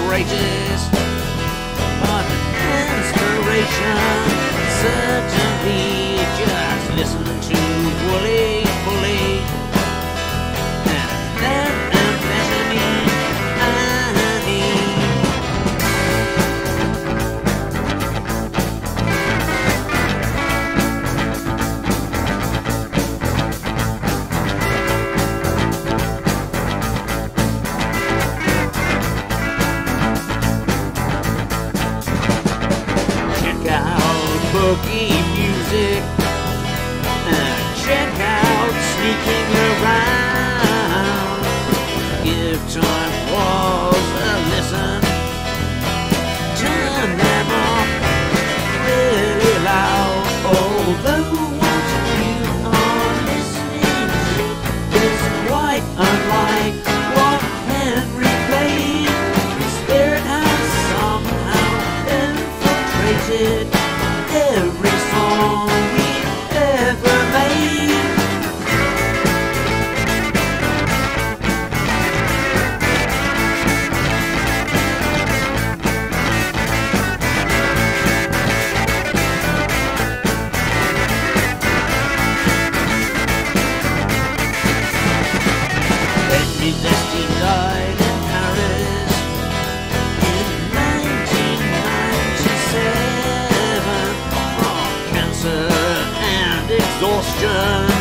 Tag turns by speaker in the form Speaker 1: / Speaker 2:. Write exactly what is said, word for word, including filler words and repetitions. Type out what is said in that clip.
Speaker 1: greatest but inspiration. Certainly, just listen to Wooly Wooly and then amphetamine, honey. Check out boogie music, and check out sneaking around. Give time walls a listen, turn them off really loud. Although what you are listening to is quite unlike what Henry played. His spirit has somehow infiltrated every song we've ever made. Henry Vestine died in Paris in nineteen ninety-seven from cancer and exhaustion.